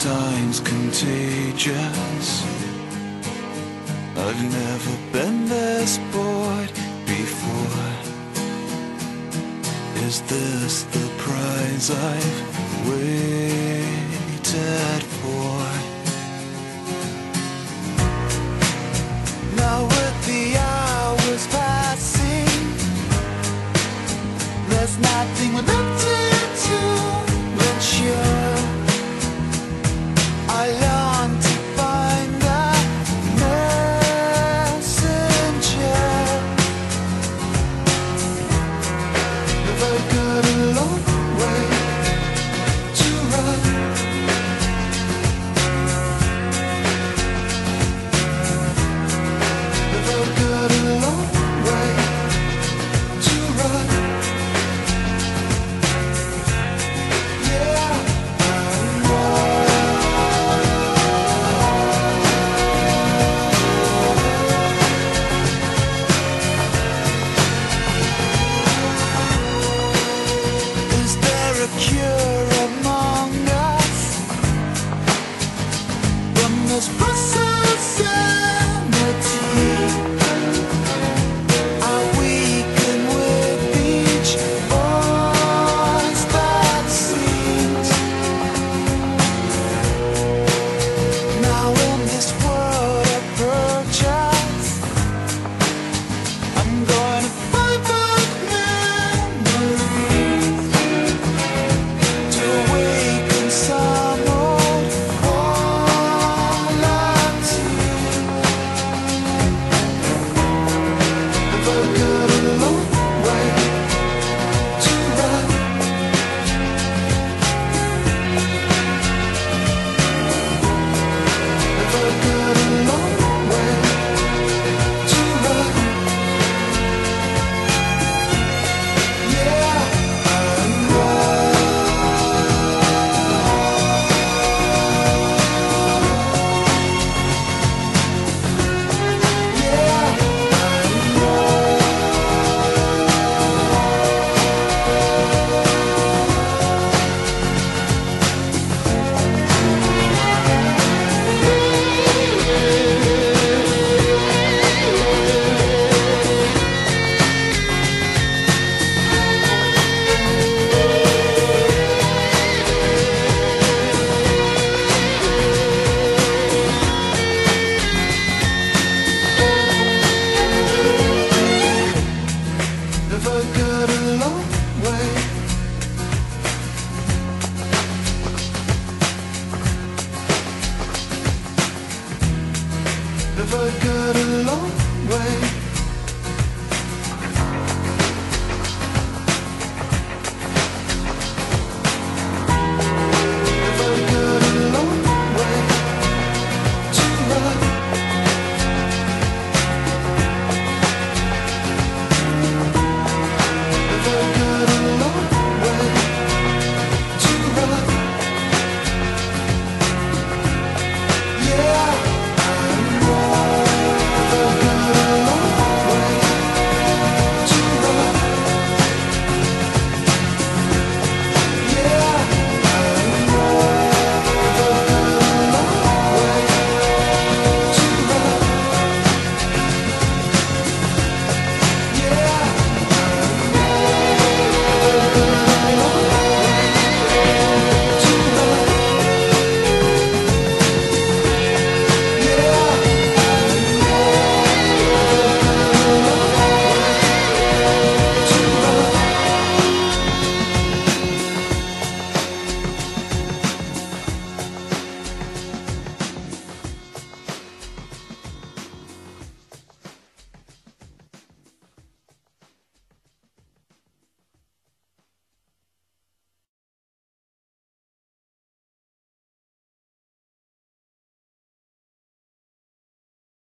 time's contagious. I've never been this bored before. Is this the prize I've waited for? Now with the hours passing, there's nothing left to ensure. I long to find the messenger. If I got a long way to run, if I got a long way to run, yeah, is there a cure among us from this process sanity? Are we can with each voice that sings? Now in this world of purchase, I'm going to find back memories to awaken some old quality. If I've got a long way to run, if I've got a long way to run, yeah, I'm if I got a long way, if I got a long way